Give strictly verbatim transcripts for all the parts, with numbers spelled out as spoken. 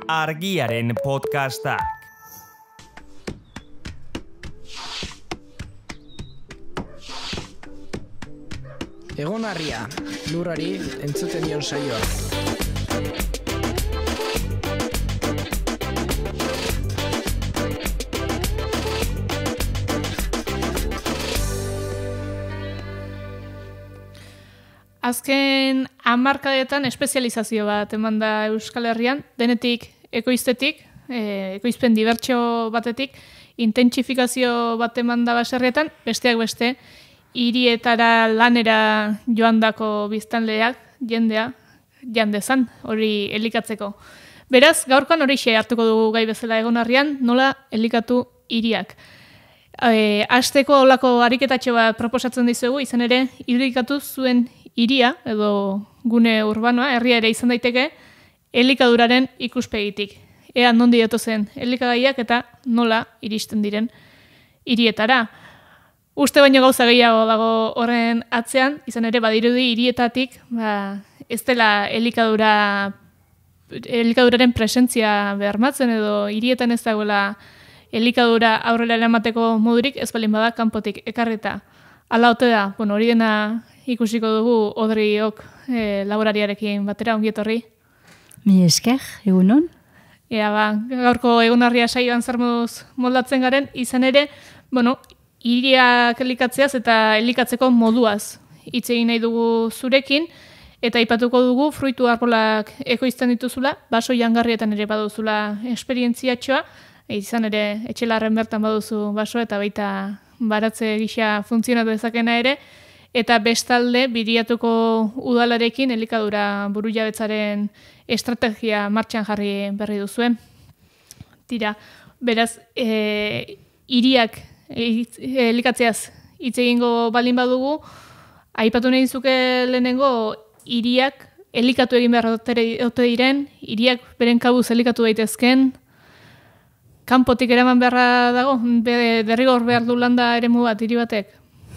Argiaren podcastak. Egon Argia, lurrari entzuten dion saioa. Azken hamarkadetan espezializazio bat eman da Euskal Herrian, denetik ekoiztetik, e, ekoizpen dibertsio batetik, intentsifikazio bat eman da baserrietan, besteak beste, hirietara lanera joandako biztanleak, jendea, jandezan, hori elikatzeko. Beraz, gaurkoan hori xe hartuko dugu gai bezala Egon Argian, nola elikatu hiriak. E, Asteko olako ariketatxo bat proposatzen dizugu, izan ere, irudikatu zuen hiria, edo gune urbanoa, herria ere izan daiteke, elikaduraren ikuspegitik. Ea nondi datozen elikagaiak eta nola iristen diren hirietara. Uste baino gauza gehiago dago horren atzean, izan ere badirudi hirietatik, ba, ez dela elikadura, elikaduraren presentzia bermatzen edo hirietan ez dagoela elikadura aurrera eramateko modurik, ez balin bada kanpotik ekarrita. Hala ote da, bueno, hori dena ikusiko dugu Odriok e, laborariarekin batera, ongi etorri. Mi esker, egunon. Ea ba, gaurko Egon Argia saioan zer moduz moldatzen garen, izan ere, bueno, hiriak elikatzeaz eta elikatzeko moduaz hitz egin nahi dugu zurekin, eta aipatuko dugu fruitu arbolak ekoizten dituzula, baso jangarrietan ere baduzula esperientziatxoa, izan ere etxelarren bertan baduzu baso eta baita baratze gisa funtzionatu dezakena ere, eta bestalde biriatuko udalarekin elikadura burujabetzaren estrategia martxan jarri berri duzuen. Tira, beraz, e, hiriak elikatzeaz hitz egingo balin badugu, aipatu nahi zuke lehenengo hiriak elikatu egin behar ote diren, hiriak beren kabuz elikatu daitezken, kanpotik eraman beharra dago, derrigor behar du landa eremu bat hiri batek.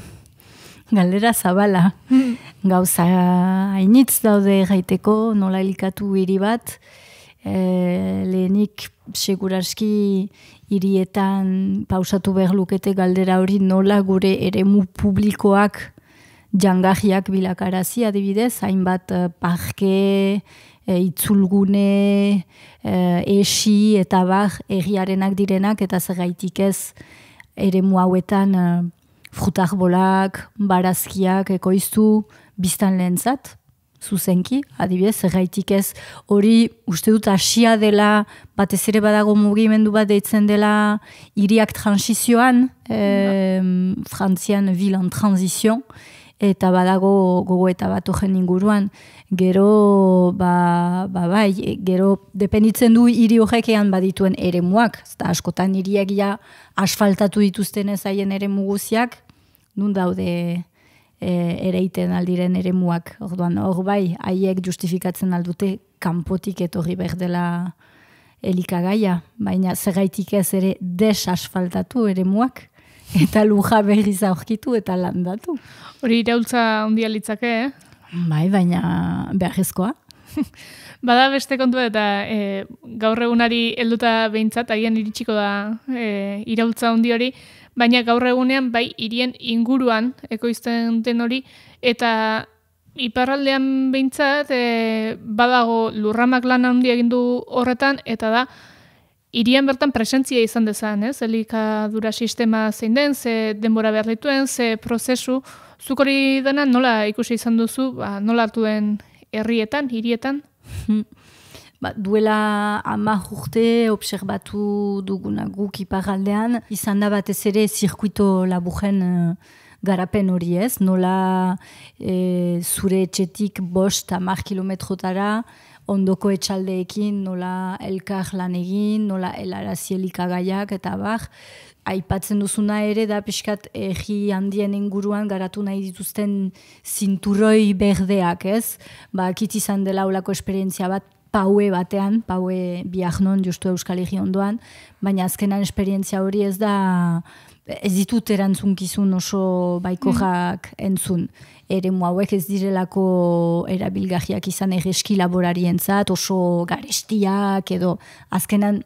Galdera zabala. Gauza hainitz daude gaiteko, nola elikatu hiri bat. E, lehenik seguraski hirietan pausatu behar lukete galdera hori nola gure eremu publikoak jangarriak bilakarazi adibidez, hainbat parke, e, itzulgune, e, esi eta bar egiarenak direnak eta zergaitik ez eremu hauetan e, frutarbolak, barazkiak ekoiztu biztan lehentzat, zuzenki, adibidez, zergaitik ez hori uste dut hasia dela, batez ere badago mugimendu bat deitzen dela hiriak transizioan, e, Frantzian vilan transizion, eta badago gogoeta bat ogen inguruan, gero, ba, ba bai, gero dependitzen du hiri horrekean badituen eremuak, eta askotan hiriak ja asfaltatu dituzten ez haien eremu guziak, nun daude e, ereiten aldiren eremuak, orduan, hor bai, haiek justifikatzen aldute kanpotik etorri behar dela elikagaia, baina zergaitik ez ere desasfaltatu eremuak, eta luja berriz aurkitu eta landatu. Hori iraultza handia litzake, eh? Bai, baina beharrezkoa. Bada beste kontua eta e, gaur egunari helduta behintzat, agian iritsiko da e, iraultza handi hori, baina gaur egunean bai hirien inguruan ekoizten den hori, eta iparraldean behintzat e, badago lurramak lan handia egin du horretan, eta da hirian bertan presentzia izan dezan, ez? Elikadura sistema zein den, ze denbora behar dituen, ze prozesu, zuk hori dena nola ikusi izan duzu, ba, nola hartu den herrietan, hirietan? Ba, duela ama urte obserbatu duguna guk iparraldean, izan da batez ere zirkuito laburen uh, garapen hori ez, nola e, zure etxetik bost hamar kilometrotara, ondoko etxaldeekin nola elkar lan egin, nola helarazi elikagaiak eta bar, aipatzen duzuna ere da pixkat egi handien inguruan garatu nahi dituzten zinturoi berdeak, ez? Ba, akit izan dela olako esperientzia bat paue batean, paue biagnon justu Euskal Herri ondoan, baina azkenan esperientzia hori ez da, ez ditut erantzunkizun oso baikorrak entzun. Eremu hauek ez direlako erabilgarriak izan erreski laborarientzat, oso garestiak edo azkenan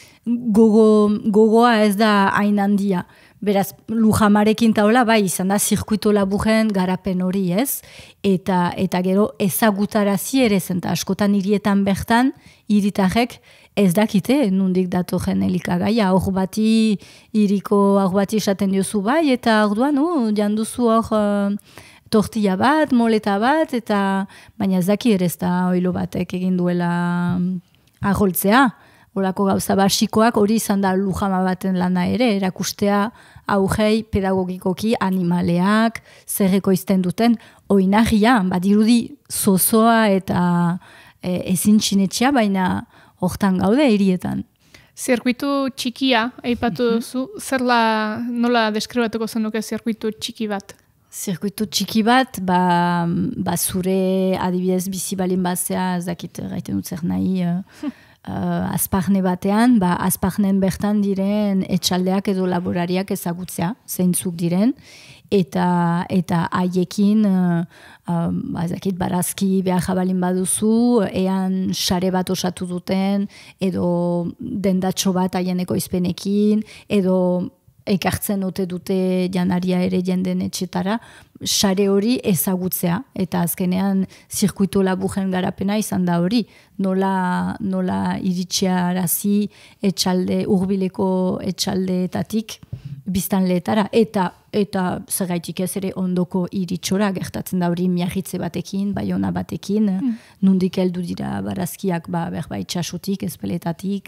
gogo, gogoa ez da hain handia. Beraz, Lujamarekin taola, bai, izan da, zirkuito laburren garapen hori ez, eta, eta gero ezagutarazi ere zen, eta askotan hirietan bertan, hiritarrek ez dakite, nundik datorren elikagaia, hor bati, hiriko hor bati esaten diozu bai, eta orduan, uh, janduzu hor uh, tortilla bat, moleta bat, eta baina ez daki ere ez da oilo batek egin duela aholtzea. Olako gauza basikoak hori izan da Lujama baten lana ere, erakustea augei pedagogikoki animaleak, zerreko izten duten, oinagia, badirudi zozoa eta e, ezin txinetxea, baina hortan gaude hirietan. Zirkuitu txikia, aipatu duzu, zerla nola deskribatuko zenuke zirkuitu txiki bat? Zirkuitu txiki bat, ba, ba zure adibidez bizi balin bazea, ez dakit gaiten dut zer nahi, Uh, azparne batean, ba, azparnen bertan diren etxaldeak edo laborariak ezagutzea, zeintzuk diren, eta eta haiekin uh, um, ezakit, barazki behar jabalin baduzu, ean sare bat osatu duten, edo dendatxo bat haien ekoizpenekin, edo ekartzen ote dute janaria ere jenden etxetara, sare hori ezagutzea, eta azkenean zirkuito laburren garapena izan da hori, nola, nola iritxearazi etxalde, urbileko etxaldeetatik biztanleetara, eta eta zergaitik ez ere ondoko iritxora gertatzen da hori miagitze batekin, baiona batekin, mm. nundik heldu dira barazkiak ba, berba itxasutik, ezpeletatik,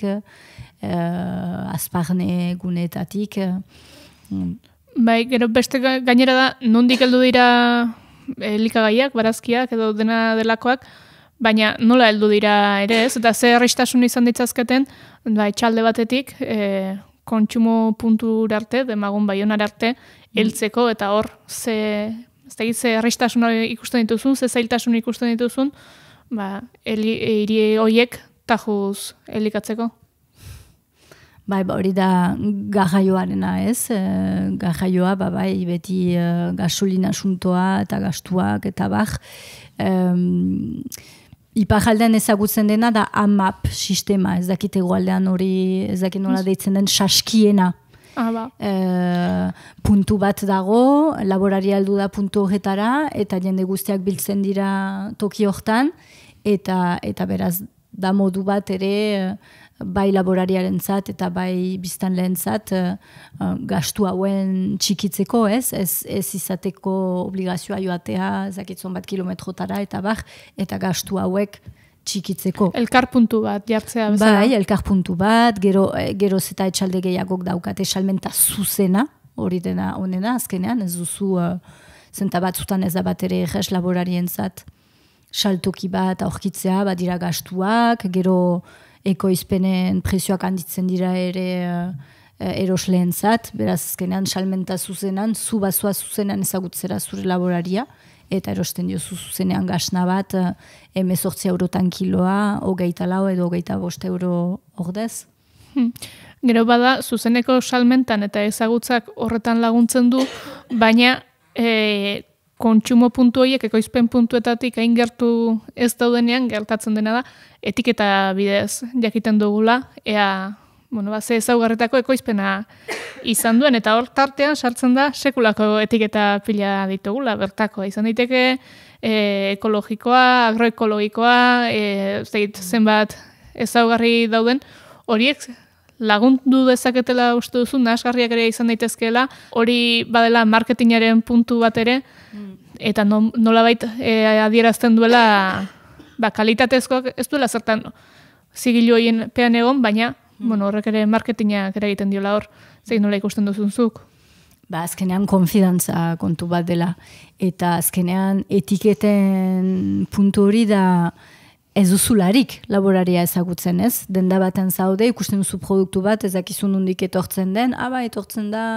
eh, azparne gunetatik. Mm. Bai, gero beste gainera da, nondik heldu dira elikagaiak, barazkiak edo dena delakoak, baina nola heldu dira ere ez, eta ze erristasun izan ditzazketen, ba, etxalde batetik, e, kontsumo puntura arte, demagun baionar arte, heltzeko, eta hor, ze, ez da ze erristasun ikusten dituzun, ze zailtasun ikusten dituzun, ba, hiri horiek tajuz elikatzeko. Bai, ba, hori da garraioarena ez, e, garraioa, ba, bai, beti e, gasolina asuntoa eta gastuak eta bar. E, Iparaldean ezagutzen dena da A M A P sistema, ez dakit egoaldean hori, ez dakit nola deitzen den saskiena. Ah, ba. E, puntu bat dago, laboraria heldu da puntu horretara, eta jende guztiak biltzen dira toki hortan, eta, eta beraz da modu bat ere bai laborariarentzat eta bai biztanleentzat uh, gastu hauen txikitzeko, ez? Ez, ez izateko obligazioa joatea, zakitzon bat kilometrotara eta bar, eta gastu hauek txikitzeko. Elkar puntu bat jartzea bezala. Bai, elkar puntu bat, gero, gero zeta etxalde gehiagok daukate salmenta zuzena, hori dena onena, azkenean, ez duzu uh, zenta batzutan ez da bat ere errez laborarientzat saltoki bat aurkitzea, bat dira gastuak, gero ekoizpenen prezioak handitzen dira ere uh, erosleentzat, beraz azkenean salmenta zuzenan, zu bazua zuzenan ezagutzera zure laboraria, eta erosten diozu zuzenean gasna bat, uh, emezortzi eurotan kiloa, hogeita lau edo hogeita bost euro ordez. Hmm. Gero bada, zuzeneko salmentan eta ezagutzak horretan laguntzen du, baina e, kontsumo puntu horiek ekoizpen puntuetatik hain gertu ez daudenean gertatzen dena da, etiketa bidez jakiten dugula, ea bueno, ba, ze ezaugarretako ekoizpena izan duen, eta hor tartean sartzen da sekulako etiketa pila ditugula, bertako. Izan daiteke e, ekologikoa, agroekologikoa, e, zenbat ezaugarri dauden, horiek lagundu dezaketela uste duzu, nahasgarriak ere izan daitezkeela, hori badela marketingaren puntu bat ere, eta no, nolabait e, adierazten duela ba, kalitatezkoak ez duela zertan zigilu horien pean egon, baina mm. bueno, horrek ere marketingak ere egiten diola hor, zein nola ikusten duzunzuk. Ba, azkenean konfidantza kontu bat dela, eta azkenean etiketen puntu hori da ez duzularik laboraria ezagutzen, ez? Denda baten zaude, ikusten duzu produktu bat, ezakizun nondik etortzen den, ah, ba, etortzen da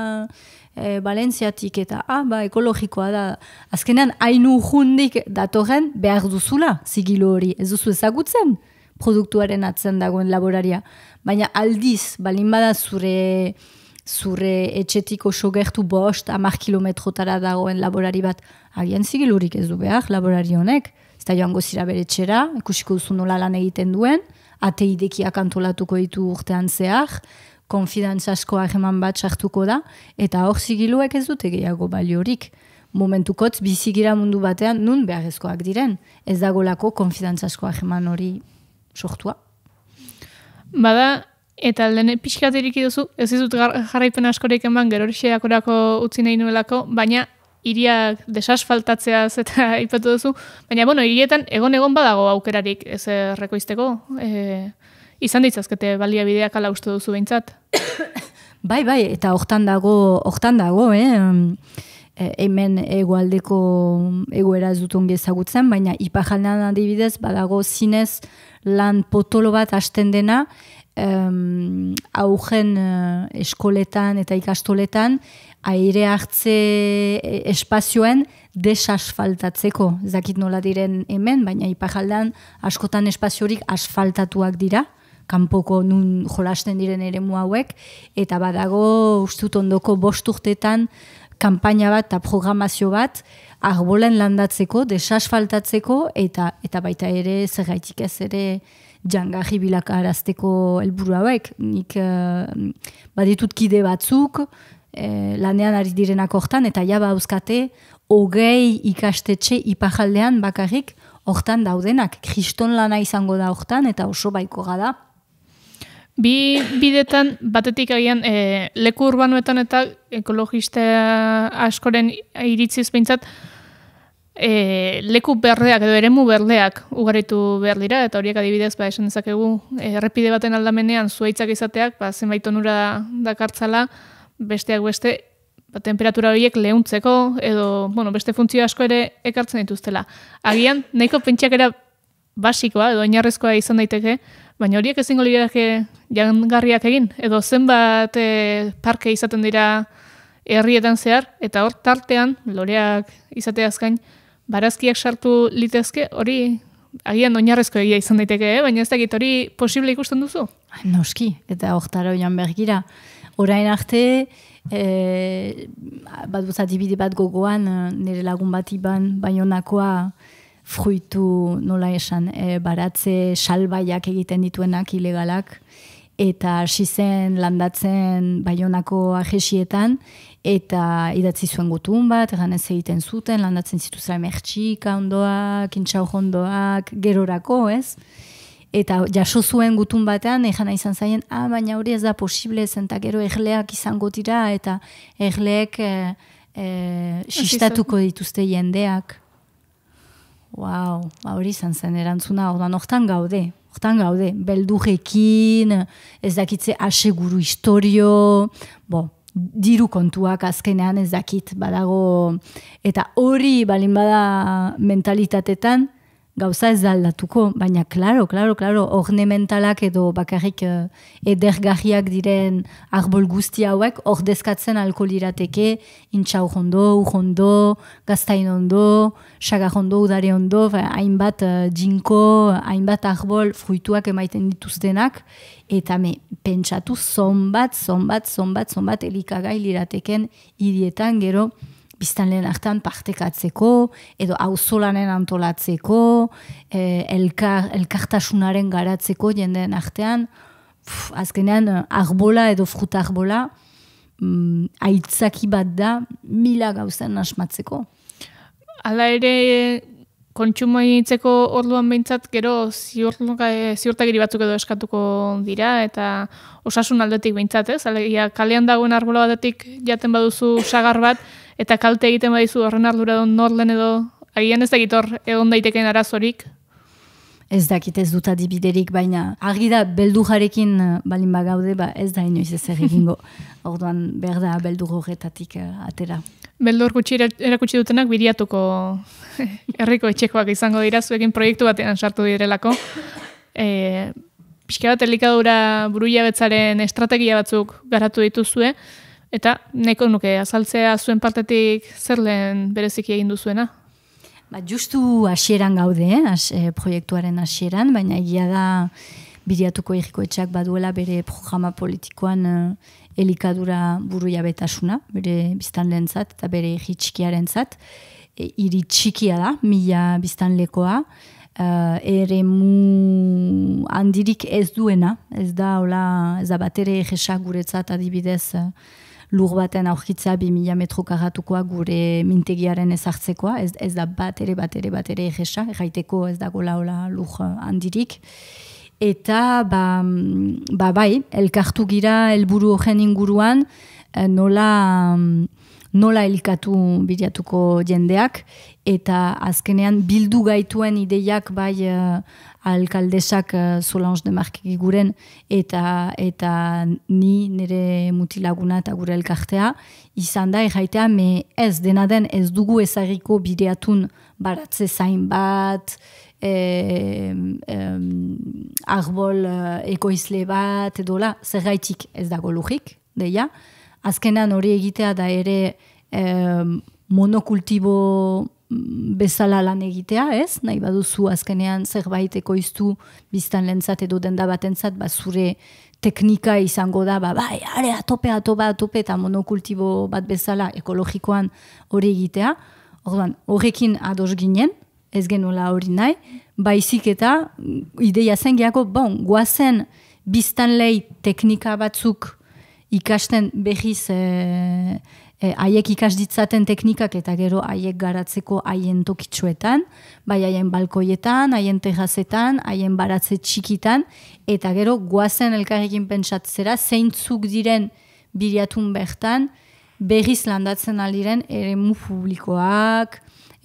e, Valentziatik eta, ah, ba, ekologikoa da. Azkenean, hainu jundik datorren behar duzula, zigilu hori, ez duzu ezagutzen. produktuaren atzen dagoen laboraria. Baina aldiz, balin bada zure, zure etxetik oso gertu bost, hamar kilometrotara dagoen laborari bat, agian zigilurik ez du behar laborari honek. Ez da joango zira bere txera, ikusiko duzu nola lan egiten duen, ate idekiak antolatuko ditu urtean zehar, konfidantzasko hageman bat sartuko da, eta hor zigiluek ez dute gehiago baliorik. Momentukotz bizigira mundu batean nun beharrezkoak diren. Ez dagolako konfidantzasko hageman hori sortua. Bada, eta lehen pixkaterik iduzu, ez izut jarraipen askorik eman gero horixeakorako utzi nahi nuelako, baina hiriak desasfaltatzeaz eta aipatu duzu, baina bueno, hirietan egon-egon badago aukerarik ez errekoizteko, e, izan ditzazkete baliabideak ala uste duzu behintzat. Bai, bai, eta hortan dago, hortan dago, eh? E, hemen egoaldeko egoera ez dut ongi ezagutzen, baina ipajaldean adibidez badago zinez lan potolo bat hasten dena, um, augen uh, eskoletan eta ikastoletan, aire hartze espazioen desasfaltatzeko. Ez dakit nola diren hemen, baina ipajaldean askotan espaziorik asfaltatuak dira, kanpoko nun jolasten diren eremu hauek, eta badago ustut ondoko bost urtetan kanpaina bat eta programazio bat arbolen landatzeko, desasfaltatzeko, eta eta baita ere zergaitik ez ere jangarri bilakarazteko helburu hauek. Nik uh, baditut kide batzuk, eh, lanean ari direnak hortan, eta jaba euskate, hogei ikastetxe ipajaldean bakarrik hortan daudenak. Kriston lana izango da hortan, eta oso baikoa da. Bi bidetan, batetik agian, e, leku urbanoetan eta ekologista askoren iritziz behintzat, e, leku berdeak edo eremu berdeak ugaritu behar dira, eta horiek adibidez, ba, esan dezakegu, errepide baten aldamenean zuaitzak izateak, ba, zenbait onura dakartzala, besteak beste, ba, temperatura horiek lehuntzeko, edo, bueno, beste funtzio asko ere ekartzen dituztela. Agian, nahiko pentsiakera basikoa, edo oinarrezkoa izan daiteke, baina horiek ezingo lirateke jangarriak egin, edo zenbat e, parke izaten dira herrietan zehar, eta hor tartean, loreak izateaz gain, barazkiak sartu litezke, hori agian oinarrezko egia izan daiteke, eh? Baina ez dakit hori posible ikusten duzu? Noski, eta hortara oian bergira. Orain arte, e, bat buzatibide bat gogoan, nire lagun bat iban, Baionakoa, fruitu, nola esan, e, baratze salbaiak egiten dituenak ilegalak, eta hasi zen landatzen Baionako ajesietan, eta idatzi zuen gutun bat, egan ez egiten zuten, landatzen zituzela mertxika ondoak, intxauj ondoak, gerorako, ez? Eta jaso zuen gutun batean, egan izan zaien, ah, baina hori ez da posible zen, eta gero erleak izango dira, eta erleek e, e, sistatuko dituzte jendeak. Wow, hori izan zen erantzuna, ordan hortan gaude, hortan gaude, beldurekin, ez dakitze aseguru historio, bo, diru kontuak azkenean ez dakit badago, eta hori balin bada mentalitatetan, gauza ez da aldatuko, baina klaro, klaro, klaro, orne mentalak edo bakarrik uh, edergarriak diren arbol guzti hauek, ordezkatzen alko lirateke, intxau jondo, ujondo, gaztain ondo, sagar ondo, udare ondo, hainbat uh, jinko, hainbat arbol fruituak emaiten dituztenak, eta me pentsatu zonbat, zonbat, zonbat, zonbat elikagai lirateken hirietan gero, biztanleen artean partekatzeko, edo auzolanen antolatzeko, eh, elkar, elkartasunaren garatzeko jendeen artean, pff, azkenean arbola edo fruta arbola, mm, aitzaki bat da mila gauzen asmatzeko. Hala ere, kontsumo egitzeko orduan behintzat, gero ziurtagiri batzuk edo eskatuko dira, eta osasun aldetik behintzat, ez? Alegia, kalean dagoen arbola batetik jaten baduzu sagar bat, eta kalte egiten badizu horren ardura don norlen edo, agian ez dakit hor egon daiteken arazorik? Ez dakit ez dut adibiderik, baina argi da beldujarekin balin bagaude, ba ez da inoiz ez egingo. Orduan behar da beldur horretatik uh, atera. Beldur gutxi erakutsi dutenak biriatuko herriko etxekoak izango dira, zuekin proiektu batean sartu direlako. E, pixka bat elikadura burujabetzaren estrategia batzuk garatu dituzue, eta nahiko nuke azaltzea zuen partetik zer lehen bereziki egin duzuena? Ba, justu hasieran gaude, eh? As, eh, proiektuaren hasieran, baina egia da Biriatuko Herrikoetxeak baduela bere programa politikoan eh, elikadura burujabetasuna, bere biztanleentzat eta bere herri txikiarentzat. E, hiri txikia da, mila biztanlekoa, uh, eremu handirik ez duena, ez da, hola, ez da batere egesak guretzat adibidez uh, lur baten aurkitzea bi mila metro karratukoa gure mintegiaren ezartzekoa, ez, ez da batere, batere, batere egesa, erraiteko ez dagoela hola lur handirik. Eta, ba, ba bai, elkartu gira helburu horren inguruan, nola... nola elikatu Biriatuko jendeak, eta azkenean bildu gaituen ideiak bai uh, alkaldesak uh, Solange de Marquegi guren, eta, eta ni nire mutilaguna eta gure elkartea, izan da erraitea, me ez dena den ez dugu ezagiko Biriatun baratze zain bat, e, e, arbol uh, ekoizle bat, edola, zergaitik ez dago lujik, deia. Azkenan hori egitea da ere eh, monokultibo bezala lan egitea, ez? Nahi baduzu azkenean zerbait ekoiztu biztanleentzat edo denda batentzat, ba zure teknika izango da, ba bai, are atope, atope, atope eta monokultibo bat bezala ekologikoan hori egitea. Orduan, horrekin ados ginen, ez genuela hori nahi, baizik eta ideia zen gehiago, bon, guazen biztanlei teknika batzuk ikasten behiz eh, eh, haiek ikas ditzaten teknikak eta gero haiek garatzeko haien tokitsuetan, bai haien balkoietan, haien terrazetan, haien baratze txikitan, eta gero guazen elkarrekin pentsatzera zeintzuk diren Biriatun bertan berriz landatzen aldiren eremu publikoak,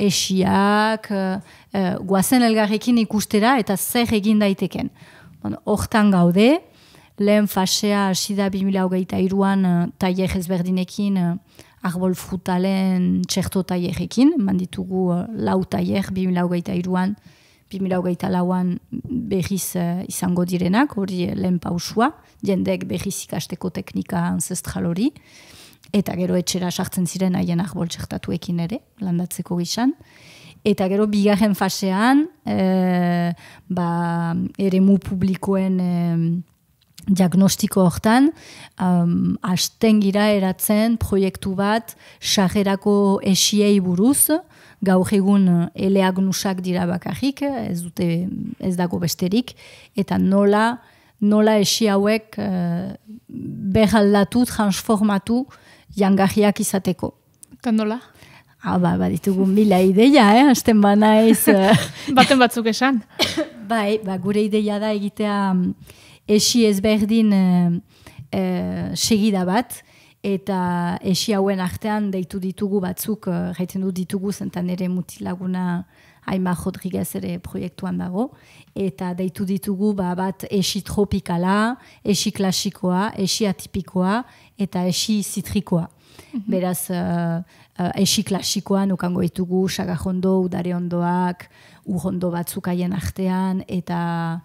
esiak, eh, eh, guazen elkarrekin ikustera eta zer egin daiteken. Hortan gaude, lehen fasea hasi da bi mila hogeita hiruan uh, tailer ezberdinekin uh, arbol frutalen txerto tailerekin, manditugu uh, lau tailer bi mila hogeita hiruan, bi mila hogeita lauan berriz uh, izango direnak, hori lehen pausua, jendek berriz ikasteko teknika ancestral hori, eta gero etxera sartzen ziren haien arbol txertatuekin ere, landatzeko gizan. Eta gero bigarren fasean, uh, ba, eremu publikoen uh, diagnostiko hortan, um, hasten gira eratzen proiektu bat sarrerako esiei buruz, gaur egun eleagnusak dira bakarrik, ez dute ez dago besterik, eta nola, nola esi hauek uh, berraldatu, transformatu jangarriak izateko. Eta nola? Ah, ba, ba, ditugu mila ideia, eh? Hasten bana ez... Baten batzuk esan. Bai, ba, gure ideia da egitea... Esi ezberdin eh, eh, segida bat, eta esi hauen artean deitu ditugu batzuk, eh, gaiten du ditugu, zentan ere mutilaguna Aima Rodriguez ere proiektuan dago, eta deitu ditugu ba, bat esi tropikala, esi klasikoa, esi atipikoa, eta esi zitrikoa. Mm-hmm. Beraz, uh, uh, esi klasikoan ukango ditugu, sagajondo, udare ondoak, urrondo batzuk haien artean, eta...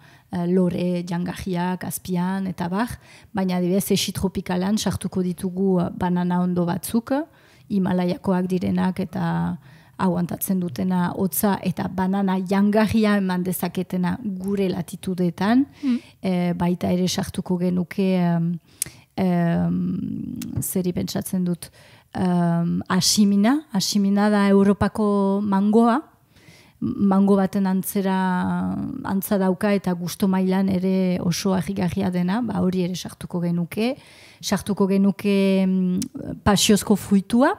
lore, jangajiak, azpian, eta bar, baina adibidez esi tropikalan sartuko ditugu banana ondo batzuk, Himalaiakoak direnak eta aguantatzen dutena hotza eta banana jangajia eman dezaketena gure latitudetan, mm. e, baita ere sartuko genuke um, um, zeri pentsatzen dut um, asimina, asimina da Europako mangoa, mango baten antzera antza dauka eta gusto mailan ere oso ahigarria dena, ba hori ere sartuko genuke. Sartuko genuke pasiozko fruitua,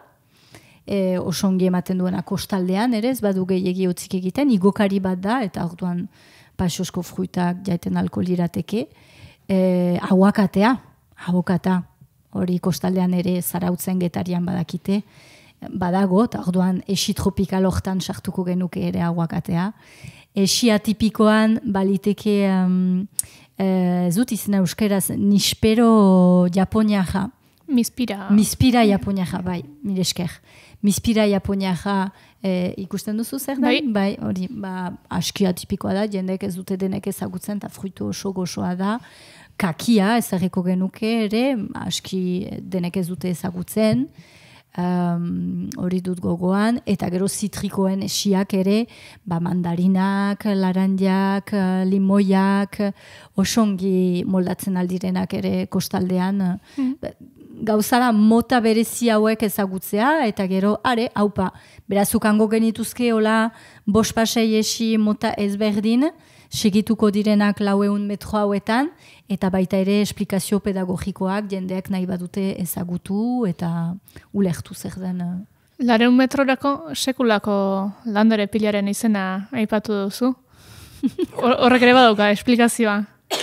e, oso ongi ematen duena kostaldean ere, ez badu gehiegi utzik egiten, igokari bat da, eta orduan pasiozko fruitak jaiten alko lirateke. E, aguakatea, abokata, hori kostaldean ere zarautzen Getarian badakite, badago, eta orduan esi tropikal hortan sartuko genuke ere aguakatea. Esi atipikoan baliteke, um, ez dut izena euskeraz, nispero japoniaja. Mispira. Mispira japoniaja, bai, mire esker. Mispira japoniaja eh, ikusten duzu zer da? Bai. Bai, hori, ba, aski atipikoa da, jendek ez dute denek ezagutzen, eta fruitu oso gozoa da. Kakia ezarriko genuke ere, aski denek ez dute ezagutzen. um, hori dut gogoan, eta gero zitrikoen esiak ere, ba, mandarinak, laranjak, limoiak, osongi moldatzen aldirenak ere kostaldean. Mm. Gauza da mota berezi hauek ezagutzea, eta gero, are, haupa, berazukango genituzke, hola, bost pasei esi mota ezberdin, segituko direnak laueun metro hauetan, eta baita ere esplikazio pedagogikoak jendeak nahi badute ezagutu eta ulertu zer den. Lareun metrorako sekulako landare pilaren izena aipatu duzu. Horrek ere badauka esplikazioa.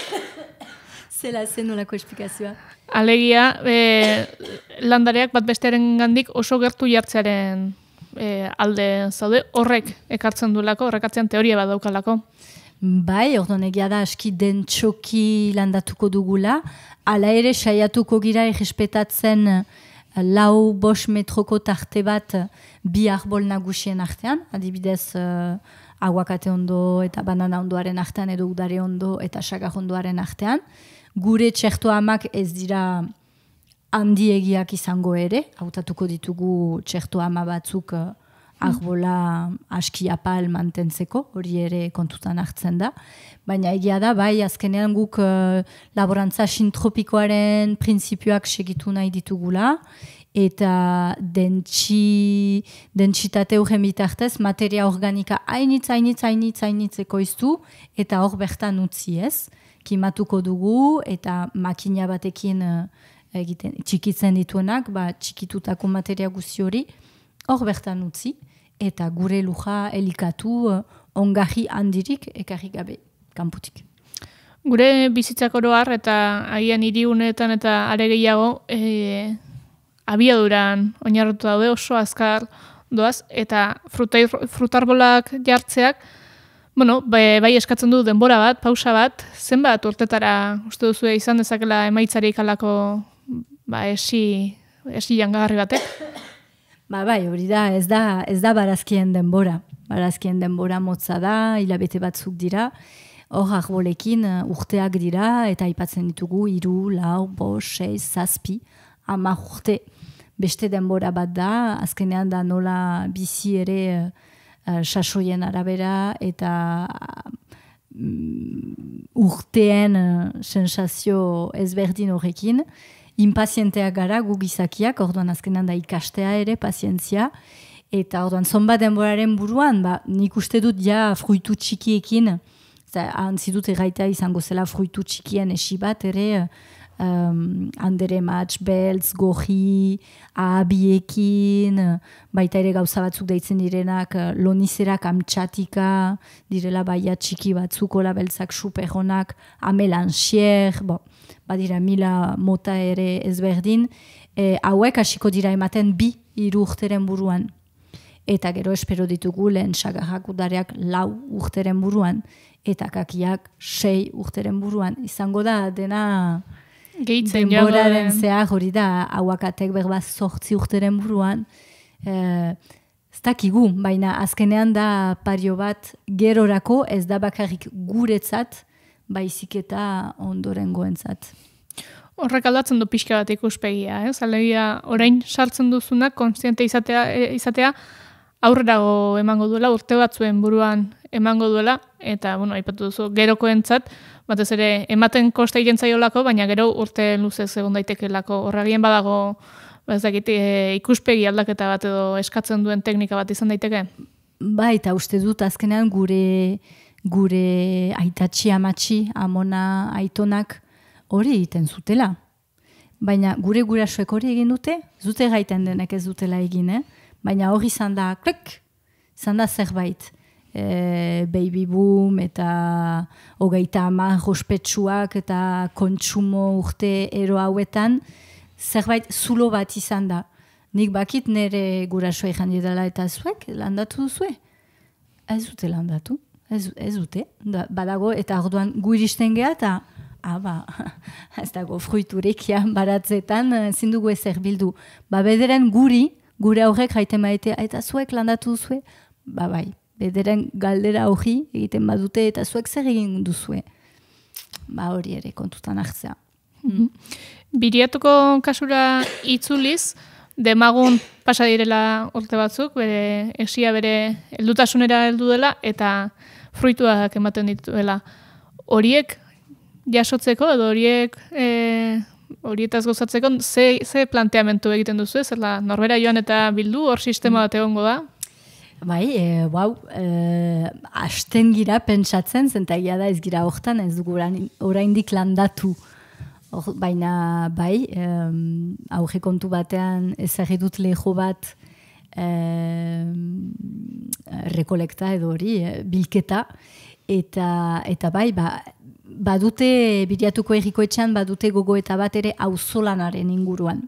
Zela zen nolako esplikazioa? Alegia, e, landareak bat bestearen gandik oso gertu jartzearen e, alde zaude, horrek ekartzen duelako, horrek atzean teoria bat daukalako. Bai, orduan egia da aski den txoki landatuko dugula, ala ere saiatuko gira errespetatzen lau bos metroko tarte bat bi arbol nagusien artean, adibidez uh, aguakate ondo eta banana ondoaren artean edo udare ondo eta sagar ondoaren artean. Gure txerto amak ez dira handiegiak izango ere, hautatuko ditugu txerto ama batzuk uh, arbola aski apal mantentzeko, hori ere kontutan hartzen da. Baina egia da, bai, azkenean guk uh, laborantza sintropikoaren printzipioak segitu nahi ditugula, eta dentsi, dentsitate horren bitartez, materia organika hainitz, hainitz, hainitz, hainitz ekoiztu, eta hor bertan utzi ez. Kimatuko dugu, eta makina batekin uh, egiten, txikitzen dituenak, ba, txikitutako materia guzi hori, hor bertan utzi, eta gure luja elikatu uh, ongarri handirik ekarri gabe kanputik. Gure bizitzak oroar eta agian hiriunetan eta are gehiago e, abiaduran oinarritu daude oso azkar doaz, eta frutarbolak jartzeak, bueno, bai, bai eskatzen du denbora bat, pausa bat, zenbat urtetara uste duzu izan dezakela emaitzarik alako ba, esi, esi jangagarri batek? Ba, bai, hori da, ez da, ez da barazkien denbora. Barazkien denbora motza da, hilabete batzuk dira, hor arbolekin urteak dira, eta aipatzen ditugu, hiru, lau, bost, sei, zazpi, hamar urte. Beste denbora bat da, azkenean da nola bizi ere uh, sasoien arabera, eta um, urteen uh, sensazio ezberdin horrekin, inpazienteak gara gu gizakiak, orduan azkenan da ikastea ere, pazientzia, eta orduan zonbat denboraren buruan, ba, nik uste dut ja fruitu txikiekin, hantzi dut erraitea izango zela fruitu txikien esi bat ere, um, andere matx, beltz, goji, ahabiekin, baita ere gauza batzuk deitzen direnak, lonizerak amtxatika, direla baia txiki batzuk, ola beltzak superhonak, amelanxier, bo, badira mila mota ere ezberdin, e, hauek hasiko dira ematen bi hiru urteren buruan. Eta gero espero ditugu lehen sagarrak udareak lau urteren buruan, eta kakiak sei urteren buruan. Izango da dena Gehitzen denboraren zehar hori da, hauakatek berbaz zortzi urteren buruan. E, ez dakigu, baina azkenean da pario bat gerorako ez da bakarrik guretzat, baizik eta ondoren goentzat. Horrek aldatzen du pixka bat ikuspegia, ez? Alegia, orain sartzen duzunak, konstiente izatea, izatea aurrerago emango duela, urte batzuen buruan emango duela, eta, bueno, aipatu duzu, gerokoentzat, batez ere, ematen kosta irentzaiolako, baina gero urte luzez egon daitekelako. Horregien badago, ez dakit, e, ikuspegi aldaketa bat edo eskatzen duen teknika bat izan daiteke? Ba, eta uste dut azkenean gure gure aitatxi amatxi, amona aitonak hori egiten zutela. Baina gure gurasoek hori egin dute, zute gaiten denek ez dutela egin, eh? Baina hori izan da, klik, izan da zerbait. E, baby boom eta hogeita hamar ospetsuak eta kontsumo urte ero hauetan, zerbait zulo bat izan da. Nik bakit nire gurasoa izan didala eta zuek, landatu duzue? Ez dute landatu. Ez, ez dute, da, badago, eta orduan gu iristen geha, eta ah, ba, ez dago fruiturik, ja, baratzetan, ezin dugu ezer bildu. Ba, bederen guri, gure aurrek jaiten maite, eta zuek landatu duzue, ba, bai, bederen galdera hori egiten badute, eta zuek zer egin duzue. Ba, hori ere kontutan hartzea. Mm-hmm. Biriatuko kasura itzuliz, demagun pasa direla urte batzuk, bere esia bere heldutasunera heldu dela eta fruituak ematen dituela. Horiek jasotzeko edo horiek e, horietaz gozatzeko ze, ze planteamentu egiten duzu, ez? Zerla, norbera joan eta bildu, hor sistema bat egongo da? Bai, e, wow, e, asten gira pentsatzen, zentagia da ez gira hortan, ez dugu oraindik landatu. Or, baina bai, um, auge kontu batean ezagitut leho bat um, rekolekta edo hori, eh, bilketa, eta, eta bai, ba, badute, Biriatuko Herrikoetxean, badute gogoeta bat ere auzolanaren inguruan.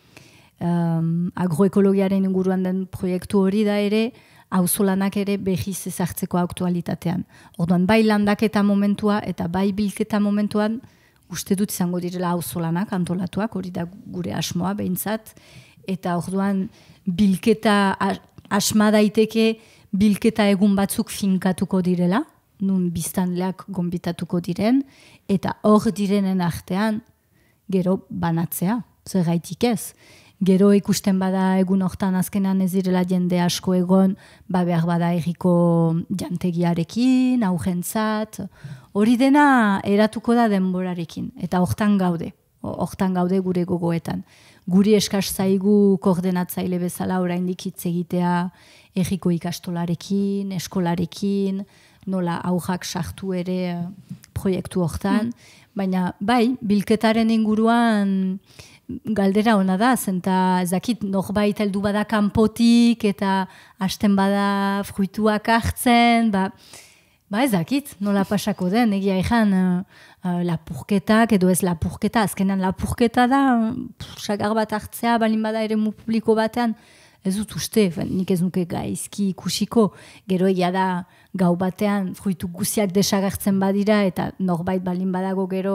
Um, agroekologiaren inguruan den proiektu hori da ere, auzolanak ere behiz ezartzeko aktualitatean. Orduan, bai landaketa momentua eta bai bilketa momentuan, uste dut izango direla auzolanak antolatuak, hori da gure asmoa behintzat, eta orduan bilketa asma daiteke bilketa egun batzuk finkatuko direla, nun biztanleak gonbitatuko diren, eta hor direnen artean gero banatzea, zergaitik ez. Gero ikusten bada egun hortan azkenan ez direla jende asko egon, ba behar bada herriko jantegiarekin, augentzat, hori dena eratuko da denborarekin, eta hortan gaude, hortan gaude gure gogoetan. Guri eskas zaigu koordenatzaile bezala oraindik hitz egitea herriko ikastolarekin, eskolarekin, nola aujak sartu ere proiektu hortan, mm. baina bai, bilketaren inguruan galdera ona da, zenta ezakit norbait heldu bada kanpotik eta hasten bada fruituak hartzen, ba, ba ezakit nola pasako den, egia ezan uh, uh, lapurketak edo ez lapurketa, azkenan lapurketa da, sagar bat hartzea, balin bada ere mu publiko batean, ez dut uste, nik ez nuke gaizki ikusiko, gero egia da gau batean fruitu guziak desagertzen badira eta norbait balin badago gero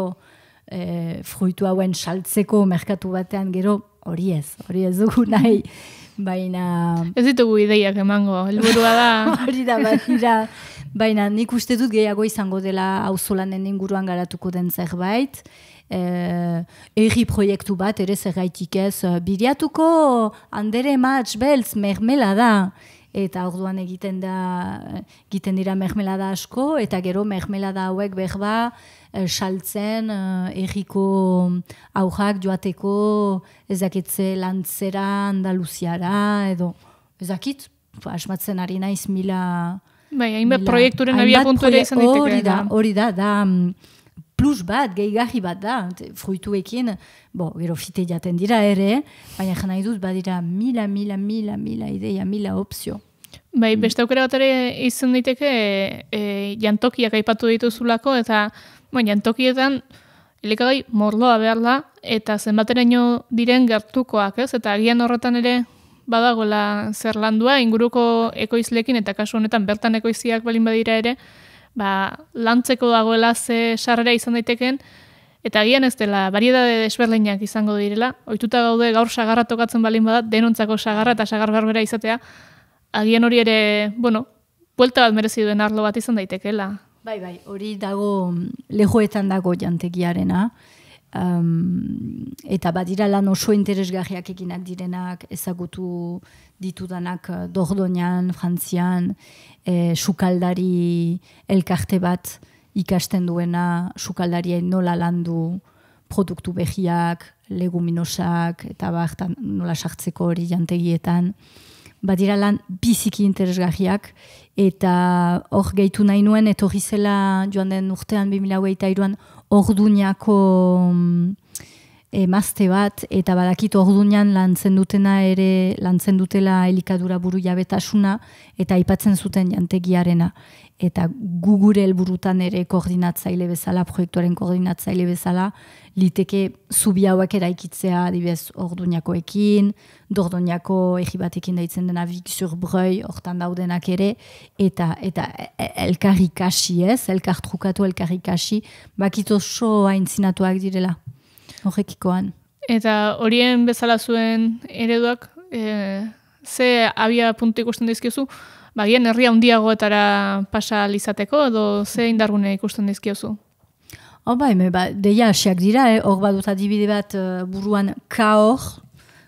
E, fruitu hauen saltzeko merkatu batean gero hori ez, hori ez dugu nahi, baina... Ez ditugu ideiak emango, helburua da... hori da, baina, baina nik uste dut gehiago izango dela auzolanen inguruan garatuko den zerbait, e, erri proiektu bat, ere zergaitik ez, Biriatuko andere matx beltz mermela da, eta orduan egiten da, egiten dira mermelada asko, eta gero mermelada hauek berba, saltzen, erriko aujak joateko, ezakitze lantzera, Andaluziara, edo, ezakit, asmatzen ari naiz mila... Bai, hainbat proiekturen abia puntu ere izan diteke. Hori da, hori da, da plus bat, gehigarri bat da, fruituekin, bo, gero fite jaten dira ere, baina jana iduz badira mila, mila, mila, mila ideia, mila opzio. Bai, beste aukera bat ere izan diteke e, jantokiak aipatu dituzulako, eta bon, jantokietan elikagai morloa behar da, eta zenbateraino diren gertukoak, ez? Eta agian horretan ere badagoela zer landua, inguruko ekoizlekin, eta kasu honetan bertan ekoiziak balin badira ere, ba, lantzeko dagoela ze sarrera izan daiteken, eta agian ez dela, variedade desberdinak izango direla, ohituta gaude gaur sagarra tokatzen balin bada, denontzako sagarra eta sagar berbera izatea, agian hori ere, bueno, buelta bat merezi duen arlo bat izan daitekeela. Bai, bai, hori dago, lehoetan dago jantegiarena, um, eta badira lan oso interesgarriak eginak direnak, ezagutu ditudanak Dordoñan, Frantzian, e, sukaldari elkarte bat ikasten duena, sukaldarien nola landu produktu behiak, leguminosak, eta bartan nola sartzeko hori jantegietan. Badira lan biziki interesgarriak, eta hor gehitu nahi nuen, etorri zela joan den urtean bi mila hogeita hiruan Orduñako emazte bat, eta badakit Orduñan lantzen dutena ere, lantzen dutela elikadura buru jabetasuna, eta aipatzen zuten jantegiarena. Eta gugure helburutan ere koordinatzaile bezala, proiektuaren koordinatzaile bezala, liteke zubi hauek eraikitzea, adibidez Orduñakoekin, Dordoñako egi batekin daitzen dena Vic-sur-Breuil, hortan daudenak ere, eta eta elkarrikasi ez, elkartrukatu elkarrikasi, bakit oso aintzinatuak direla, horrekikoan. Eta horien bezala zuen ereduak, e, ze abia puntu ikusten dizkiozu, bagian herria handiagoetara pasa izateko, edo ze indargune ikusten dizkiozu? Oh, bai, me, ba, deia asiak dira, eh? Hor badut adibide bat uh, buruan Cahors,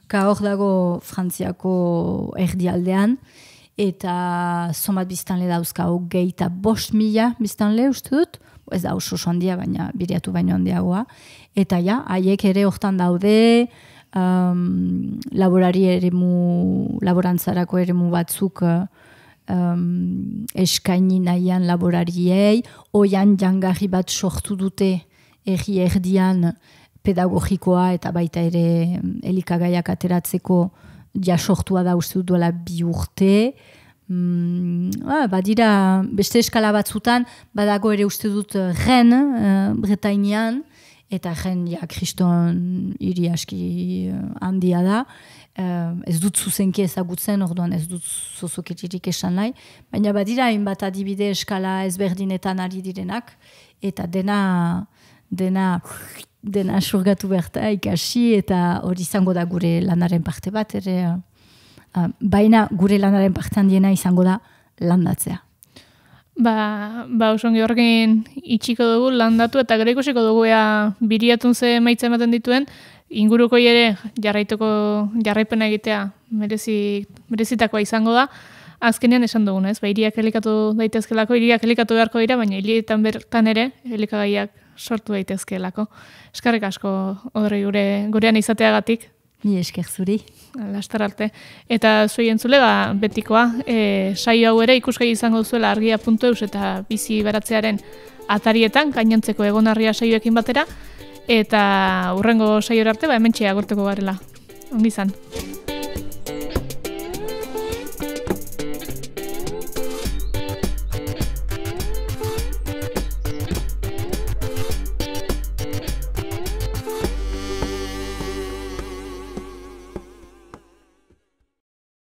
Cahors dago Frantziako erdialdean, eta somat biztanle dauzkau gehi eta bost mila biztanle uste dut, ez da oso oso handia, baina biriatu baino handiagoa, eta ja, haiek ere hortan daude, um, laborari eremu, laborantzarako eremu batzuk um, eskaini nahian laborariei, oian jangarri bat sortu dute erri erdian pedagogikoa eta baita ere elikagaiak ateratzeko ja sortua da uste dut duela bi urte. Mm, ah, badira beste eskala batzutan, badago ere uste dut Ren, uh, Bretainian, eta Ren ja kriston hiri aski handia da. Uh, ez dut zuzenki ezagutzen, orduan ez dut zozoketirik esan nahi, baina badira hainbat adibide eskala ezberdinetan ari direnak, eta dena dena dena surgatu berta ikasi, eta hori izango da gure lanaren parte bat, ere uh, baina gure lanaren parte handiena izango da landatzea. Ba, ba osongi horrekin itxiko dugu landatu, eta gero ikusiko dugu ea biriatun ze maitza ematen dituen, inguruko ere jarraituko jarraipena egitea merezi, merezitakoa izango da. Azkenean esan dugun, ez? Ba, hiriak elikatu daitezkelako, hiriak elikatu beharko dira, baina hirietan bertan ere elikagaiak sortu daitezkelako. Eskerrik asko, Odrei, gure gurean izateagatik. Ni esker zuri. Lastar arte. Eta zuei entzule, ba, betikoa, e, saio hau ere ikusgai izango duzuela argia puntu eus eta bizi beratzearen atarietan, gainontzeko egonarria saioekin batera, eta hurrengo saiora arte, ba, hementxe agortuko garela. Ongi izan.